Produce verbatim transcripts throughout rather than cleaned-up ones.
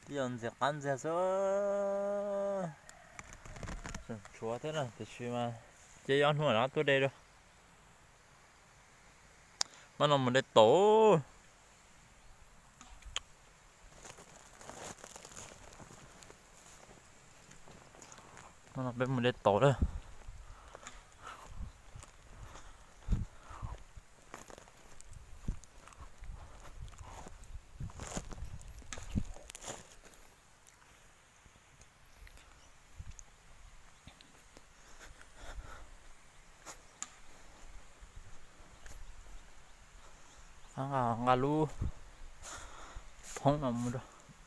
이런 데 앉아서 좋아 되나 대충만 chế ăn hồi đó tôi đây đâu mà nó mình để tổ nó bên mình để tổ đó à ngà lu phong nằm rồi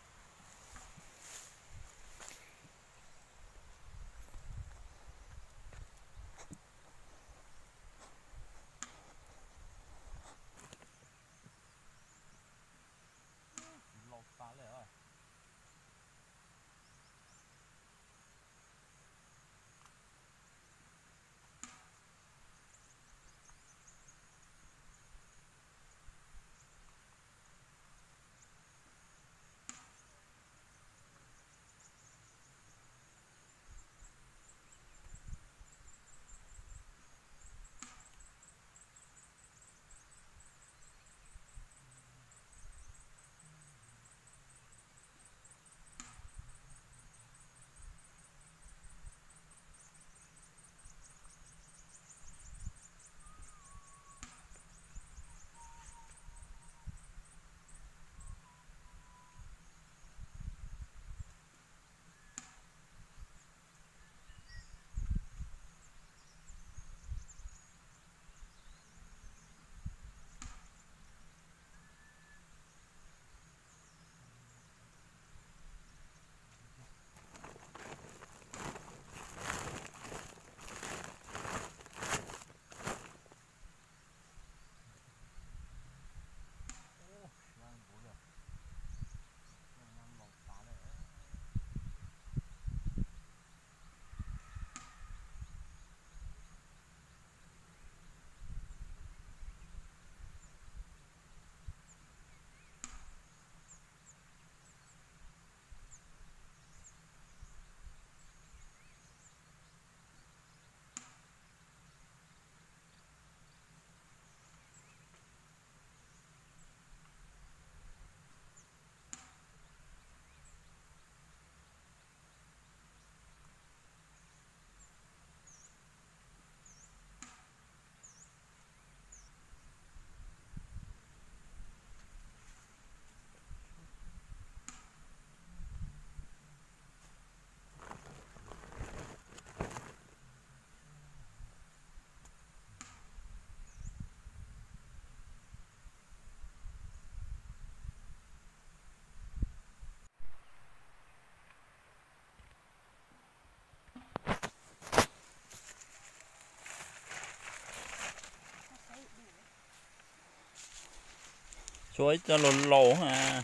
chuối cho lồ lồ ha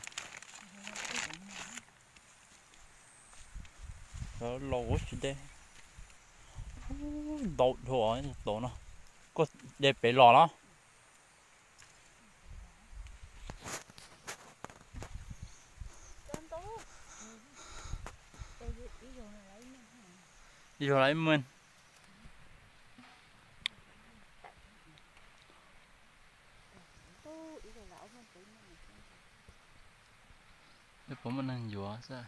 lồ lồ chứ đây đậu thôi đậu nó có để bể lò đó đi rồi lấy mình để bố mình ăn dừa sao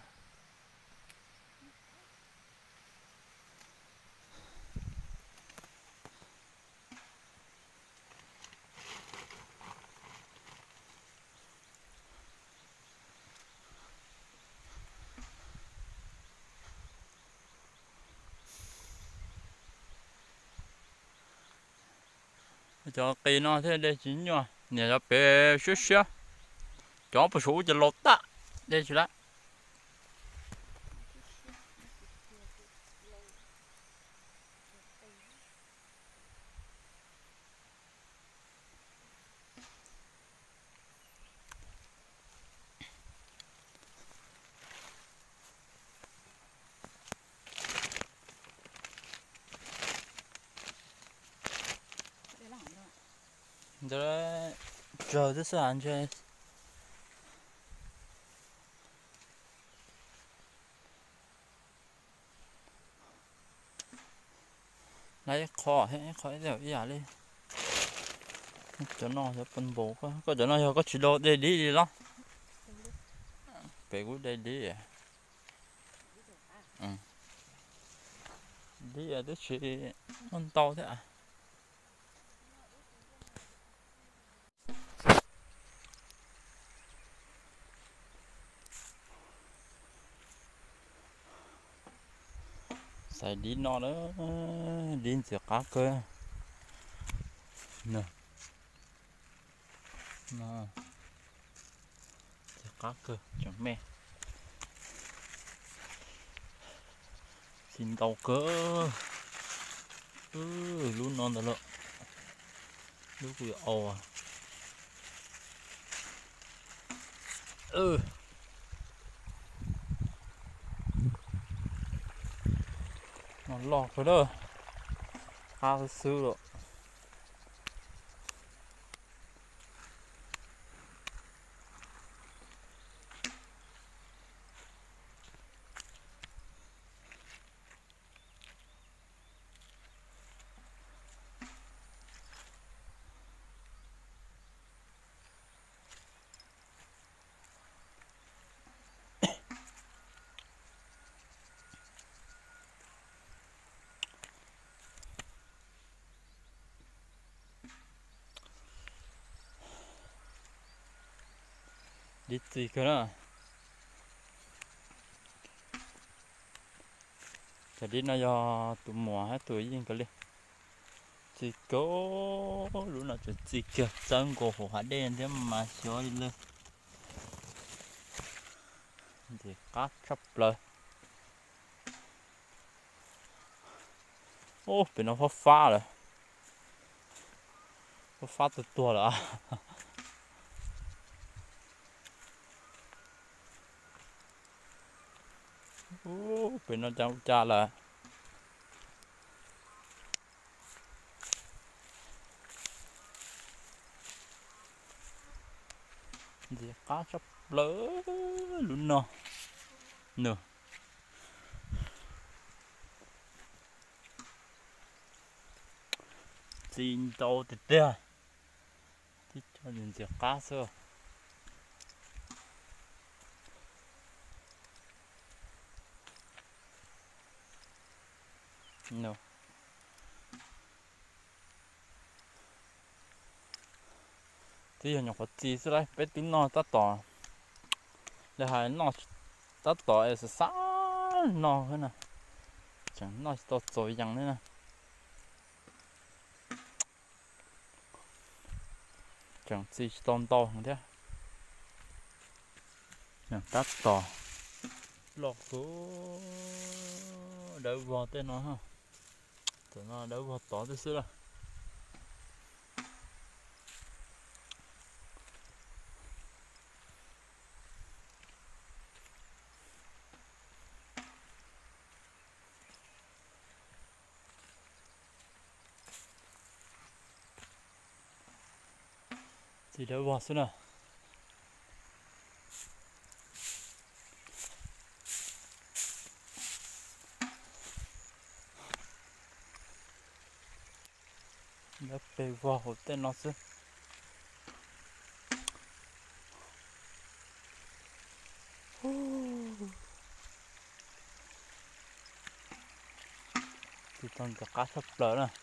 cho cây nó thế đây chín rồi nè nó bé xíu xíu cho một số cho lót ta đây chứ đó đó chờ rất là ăn chơi lấy kho hết khỏi đều ý à đi cho nó cho phân bổ có có cho nó có chỉ đồ để đi đi đó về cũng đây đi à ừ. Đi à đó chỉ con to thế à xài đi nó đó đi sẽ cá cơ nè nè sẽ cá cơ chẳng mẹ xin tàu cơ ừ luôn non rồi lúc bị ồ à ừ nó lọt rồi đó cao sư rồi đi gì cơ đó cái đi nó do tụi mùa hết tuổi gì cái đi chỉ có lúc nào chuyện gì kìa chân của hồ hải đen thế mà xóa đi lên thì cắt sắp lời ô bên nó phát pha rồi phát pha từ tua rồi à ô bên nó trong cha là gì cá sắp lớn luôn nè nè xin tàu thì tê thì cho nhìn gì cá sơ nè thì nhỏ có gì thế đấy bé tính nó tắt tỏ để hai nó tắt tỏ ấy sẽ sáng nó thế này chẳng nó to rồi chẳng nữa nè chẳng gì to to không thế nè tắt tỏ lọt số đỡ vào tên nó ha tụi nó đỡ vào tỏ tới xưa rồi thì đỡ vào xưa nè đỡ về vào hộp tên nó xưa thì toàn cả cá sắp lớn nè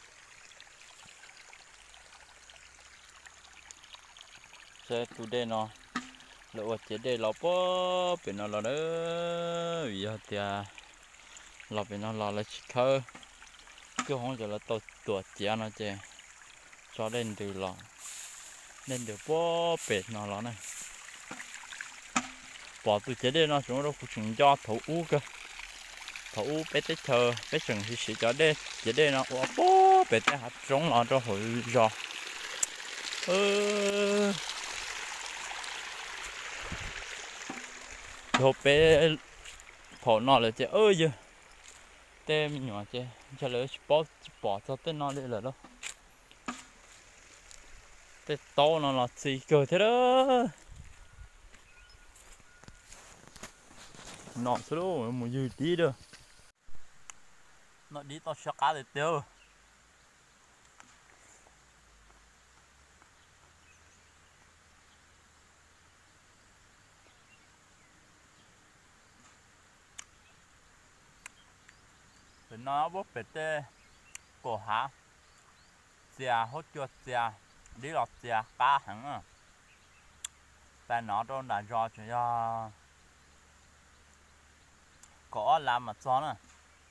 xe tụ đen nó lộ chế đề lọ bó bên nó là đó vì giờ thì lọ bên nó là là chỉ khơi cứ không giờ là tàu tuột chia nó chè cho lên từ lọ lên được bó bên nó là này bỏ tụ chế đề nó chúng nó cũng chúng cho thấu u cơ thấu u bé tới chờ bé chừng thì sẽ cho đề chế đề nó bó bên tới hạt giống nó cho hồi giò ơ hộp bé thổ nọ là chứ ơi chứ tem nhỏ chứ cho lỡ bỏ bỏ cho tên nó đi là đâu tên to nó là gì cơ thế đó nọ số đâu mà dư tí đâu nó đi tao sợ cá để tiêu nó bốc bể tê cổ há chè hốt chuột chè đi lọt chè cá hẳn à tại nó đâu đã do cho do có làm mà cho nè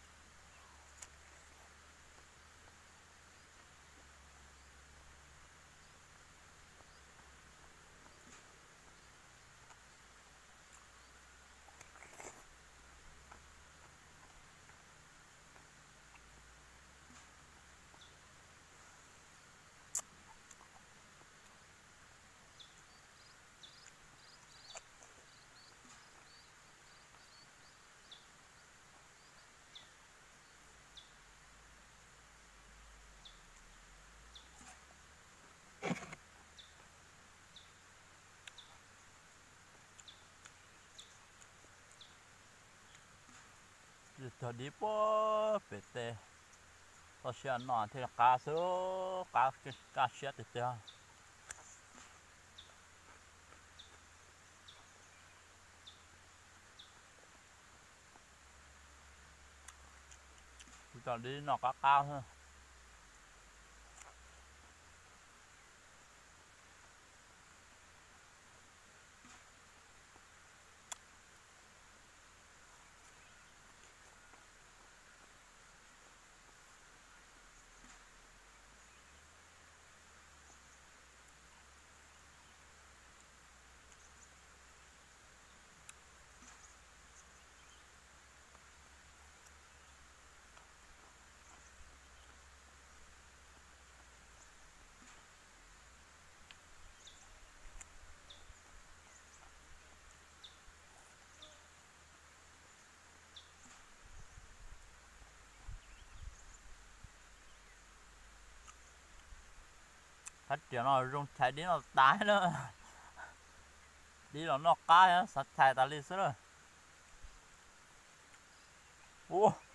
giờ đi bó bể tê tao sẽ nói thì là cá sấu cá cá chết thì chưa giờ đi nó cá cao hơn hết chuyện nó rung chạy đi nó tái nữa đi nó nó cá á sạch chạy ta đi rồi ủa